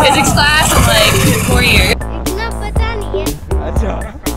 physics class in like 4 years. इतना पता नहीं है। अच्छा।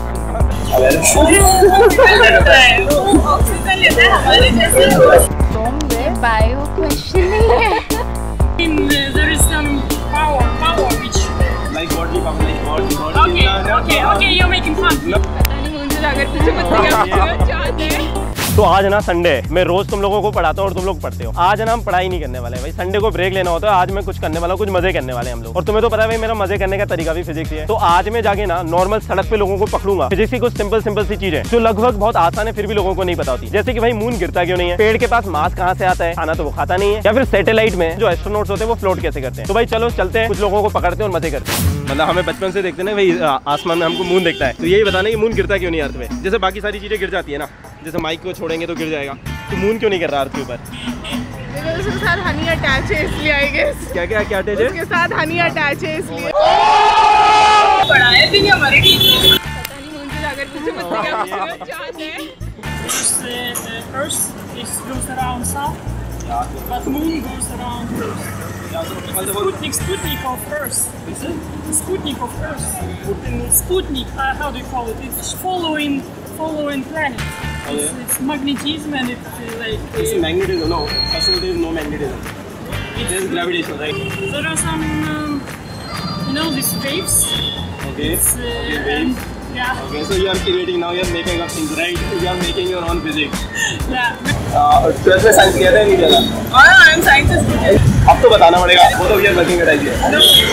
ऑक्सीजन लेते हैं हमारे जैसे। बायो क्वेश्चन नहीं है। There is some power which. Like godly power, like God. Okay, you're making fun. पता नहीं मुझे अगर तुझे पता चाहते हैं। तो आज ना संडे है, मैं रोज तुम लोगों को पढ़ाता हूँ और तुम लोग पढ़ते हो। आज ना हम पढ़ाई नहीं करने वाले हैं भाई, संडे को ब्रेक लेना होता है। आज मैं कुछ करने वाला हूँ, कुछ मजे करने वाले हैं हम लोग। और तुम्हें तो पता है भाई मेरा मजे करने का तरीका भी फिजिक्स ही है। तो आज मैं जाके ना नॉर्मल सड़क पे लोगों को पकड़ूंगा। फिजिक्स की कुछ सिंपल सी चीजें जो लगभग बहुत आसान है, फिर भी लोगों को नहीं पता होती। जैसे कि भाई मून गिरता क्यों नहीं है, पेड़ के पास मांस कहाँ से आता है, खाना तो वो खाता नहीं है, या फिर सैटेलाइट में जो एस्ट्रोनॉट्स होते हैं वो फ्लोट कैसे करते हैं। तो भाई चलो चलते हैं, कुछ लोगों को पकड़ते हैं और मजे करते हैं। मतलब हमें बचपन से देखते हैं भाई आसमान में हमको मून दिखता है, तो यही बताना कि मून गिरता क्यों नहीं अर्थ में। जैसे बाकी सारी चीजें गिर जाती है ना, जैसे माइक को छोड़ेंगे तो गिर जाएगा, तो मून क्यों नहीं कर रहा अर्थ के ऊपर? उसके साथ हनी अटैच है इसलिए आई गेस। क्या अटैच है? उसके साथ हनी अटैच है इसलिए। पढ़ाए भी नहीं हमारे टीचर। पता नहीं मुझे अगर तुझे पता क्या चाहते हैं। Earth goes around south, but moon goes around earth. Sputnik of Earth. Sputnik of Earth. Sputnik. How do you call it? It's following planet. It's magnetism and it's like. It's magnetism. No, first of all, there is no magnetism. There is gravitation, right? There are some, these waves. Okay. Waves. Yeah. Okay, so you are creating now. You are making up things, right? You are making your own physics. Yeah. 12th में science किया था नहीं किया था? I'm scientist. अब तो बताना पड़ेगा, वो तो we are working at IIT.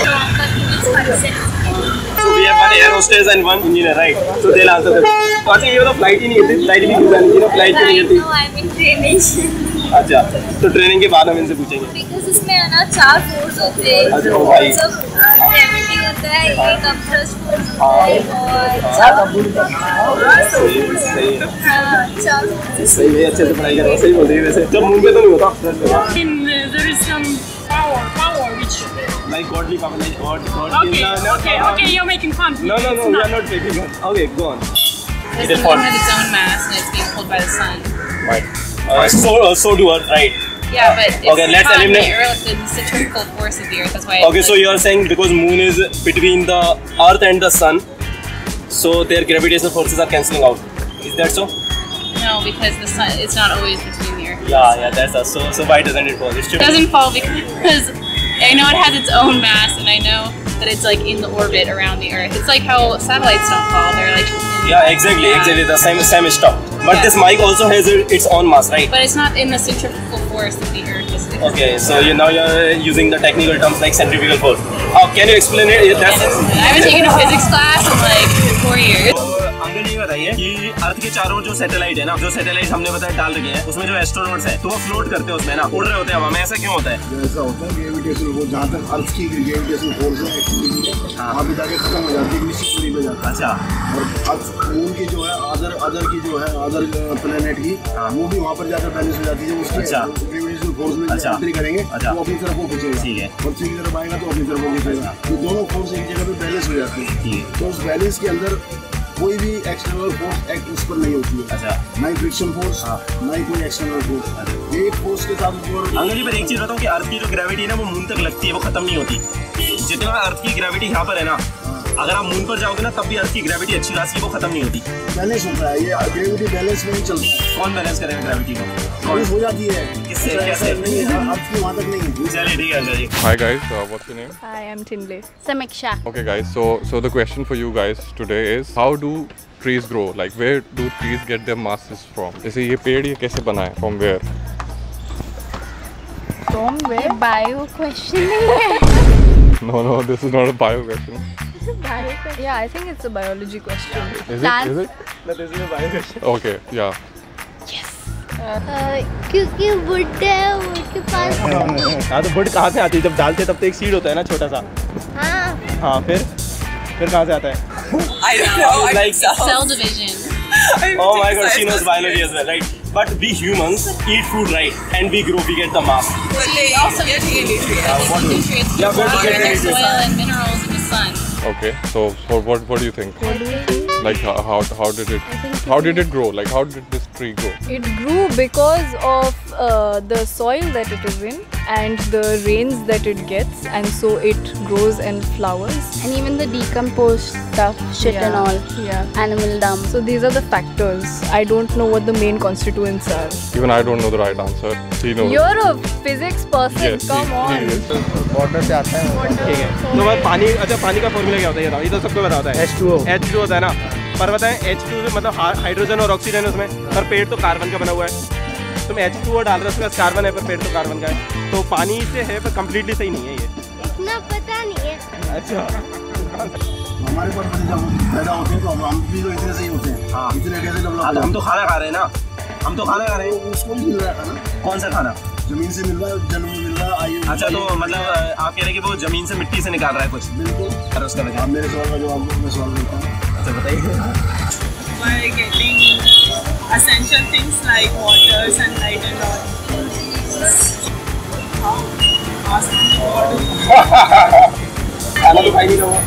So we have one air hostess and one engineer, right? So they'll answer them. तो अच्छा ये तो फ्लाइट ही नहीं गिरती, फ्लाइट भी गिर जाती है ना, फ्लाइट क्यों नहीं गिरती? I'm in training. अच्छा, तो ट्रेनिंग के बाद हम इनसे पूछेंगे। Because इसमें है ना 4 फोर्स होते हैं। अच्छा ओ भाई। ग्रेविटी होता है, एक अपथ्रस्ट फोर्स होता है और सही है, अच्छे से पढ़ाई कर रहे हो, सही बोल रही है वैसे। जब मून पे तो नहीं होता। There is some power which. Like godly power, like God. Okay, you're making fun. No, we are not making fun. Okay, go on. The moon has its own mass and it's being pulled by the sun. Right. So do Earth, right? Yeah, but it's okay, let's eliminate the centrifugal force of the Earth. That's why. Okay, so you are saying because moon is between the Earth and the sun, so their gravitational forces are cancelling out. Is that so? No, because the sun, it's not always between the Earth. Yeah, that's us. So why doesn't it fall? It doesn't fall because I know it has its own mass, and I know that it's like in the orbit around the Earth. It's like how satellites don't fall; they're like. Yeah, exactly. The same stuff. But this mic also has its own mass, right? But it's not in the centrifugal force of the Earth. Okay, so now you're using the technical terms like centrifugal force. Can you explain it? I haven't taken a physics class in like 4 years. Uncle ये बताइए कि अर्थ के चारों जो satellite है ना, जो satellite हमने बताया डाल रखे हैं, उसमें जो एस्ट्रोनॉट्स है तो वो फ्लोट करते हैं उसमें ना, उड़ रहे होते हैं हवा में। ऐसा क्यों होता है? ऐसा होता है ग्रेविटेशन फोर्स, जहाँ तक अर्थ की ग्रेविटेशन फोर्स है एक्चुअली वहाँ पे जाके खत्म हो जाती है, निश्चित दूरी पे जाता है। अच्छा। और अर्थ मून की जो है अदर की जो है अदर प्लेनेट की वो भी वहाँ पर जाकर बैलेंस हो जाती है। उसकी ग्रेविटेशन फोर्स में एंट्री करेंगे तो अपनी तरफ वो खींचेगा। ठीक है। और की तरफ आएगा तो अपनी तरफ वो खींचेगा। ये दोनों फोर्स एक जगह पे बैलेंस हो जाती है। तो उस बैलेंस के अंदर कोई भी एक्सटर्नल फोर्स एक्ट उस पर नहीं होती है। अच्छा। ना ही फ्रिक्शन फोर्स, ना ही कोई एक्सटर्नल फोर्स। एक फोर्स के साथ अंकल जी, पर एक चीज बताऊं कि अर्थ की जो ग्रेविटी है ना वो मून तक लगती है, वो खत्म नहीं होती। जितना अर्थ की ग्रेविटी यहाँ पर है ना, अगर आप मून पर जाओगे ना तब भी अर्थ की ग्रेविटी अच्छी खासी, वो खत्म नहीं होती। बैलेंस होता है, ये ग्रेविटी बैलेंस में ही चलता है। कौन बैलेंस करेगा ग्रेविटी को? बैलेंस हो जाती है। किससे? कैसे? नहीं है, अर्थ की वहाँ तक नहीं। चलिए ठीक है uncle ji. Hi guys, what's your name? I am Tinley. समीक्षा। Okay guys, so the question for you guys today is how do trees grow? Like where do trees get their masses from? जैसे ये पेड़ ये कैसे बना है? From where? From where? ये bio question नहीं है। No, this is not a bio question. Bio question? Yeah, I think it's a biology question. Is it? No, this is a bio question. Okay, yeah. क्योंकि wood है, wood के पास। हाँ तो would कहाँ से आती है? जब डालते तब तो एक सीड होता है ना छोटा सा। हाँ फिर कहाँ से आता है? I don't know. Like cell division. Oh my God, she knows biology as well, right? But we humans eat food, right? And we grow, we get the mass. But they also get nutrients. Yeah, where to get the nutrients? Soil and minerals in the sun. Okay, so what do you think? Like how did it? I think How did it grow? Like how did this tree grow? It grew because of the soil that it is in and the rains that it gets, and so it grows and flowers. And even the decomposed stuff, shit and all, animal dung. So these are the factors. I don't know what the main constituents are. Even I don't know the right answer. He knows. You're a physics person. Yes, Come he on. is. Water से आता है। ठीक है, तो मैं पानी, अच्छा पानी का फॉर्मूला क्या होता है ये बताओ, ये तो सबको पता होता है, H2O होता है ना, पर बताएं H2 मतलब हाइड्रोजन और ऑक्सीजन है उसमें, पर पेड़ तो कार्बन का बना हुआ है। तुम H2O डाल रहे हो, उसके पास कार्बन है पर पेड़ तो कार्बन का है, तो पानी से है पर कम्प्लीटली सही नहीं है ये। इतना पता नहीं है। अच्छा, हमारे पर जब पैदा होते हैं तो हम भी तो इतने सही होते हैं। हाँ, इतने कैसे डेवलप? हम तो खाना खा रहे हैं ना, हम तो खाना खा रहे हैं। उसको भी मिल रहा है खाना। कौन सा खाना? जमीन से मिल रहा है, जन्म में मिल रहा है, आयु। अच्छा, तो मतलब आप कह रहे हैं कि वो जमीन से मिट्टी से निकाल रहा है कुछ? बिल्कुल। अरे उसका वजह? मेरे सवाल का जवाब मैं सवाल करता हूँ। अच्छा बताइए। By getting essential things like water, sunlight and all. Ask खाना तो खाई नहीं रहा,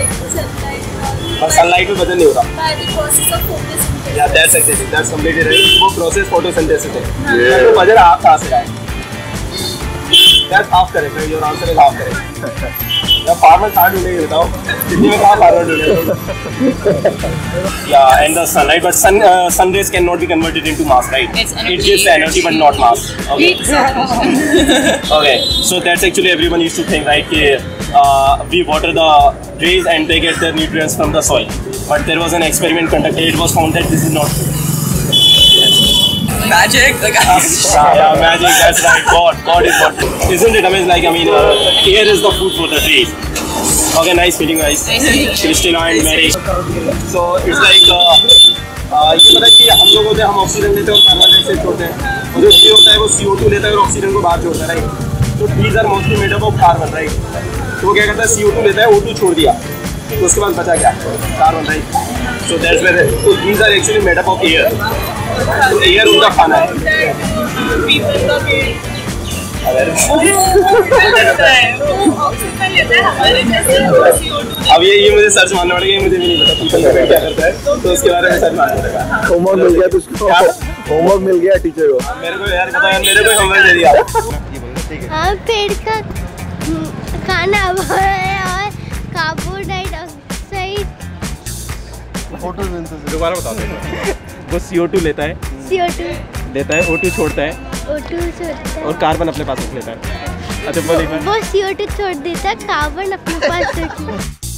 पर सनलाइट में बदल नहीं होता। By the process of photosynthesis. Yeah, that's exactly, that's completely right. वो प्रोसेस फोटोसिंथेसिस है। तो बजर आप कहाँ से लाए? That's half correct. Your answer is half correct. The farmers can't do it. बताओ कितनी में कहाँ farmer do? Yeah, and the sunlight, but sun rays cannot be converted into mass, right? It gives energy, but not mass. Okay. Okay. So that's actually everyone used to think, right? We water the trees and they get their nutrients from the soil. But there was an experiment conducted. It was found that this is not true. magic. Like yeah, magic. That's right. God is what. Isn't it amazing? Like air is the food for the trees. Okay, nice meeting you guys. Christina and Mary. So it's like ये पता है कि हम लोग होते हैं, हम oxygen लेते हैं और कार्बन डाइऑक्साइड छोड़ते हैं, और जो ट्री होता है वो CO2 लेता है और ऑक्सीजन को बाहर छोड़ता है, राइट? तो trees are mostly made up of carbon, right? तो वो क्या करता है, CO2 लेता है, O2 छोड़ दिया, तो उसके बाद बचा क्या? Carbon, right? So that's where, तो trees are actually made up of air, तो एयर उनका खाना है। अब ये मुझे सर्च मारना पड़ेगा, ये मुझे भी नहीं पता पीपल का क्या करता है, तो उसके बारे में सर्च मारना पड़ेगा। होमवर्क मिल गया तुझको? होमवर्क मिल गया टीचर को? मेरे को यार पता है, मेरे को होमवर्क दे दिया। हाँ, पेड़ का खाना है और कार्बन डाइऑक्साइड। दोबारा बता दो। वो CO2 लेता है, CO2 लेता है, O2 छोड़ता है, O2 छोड़ता है और कार्बन अपने पास रख लेता है। अच्छा बोलिए। वो CO2 छोड़ देता है, कार्बन अपने पास रख लेता है।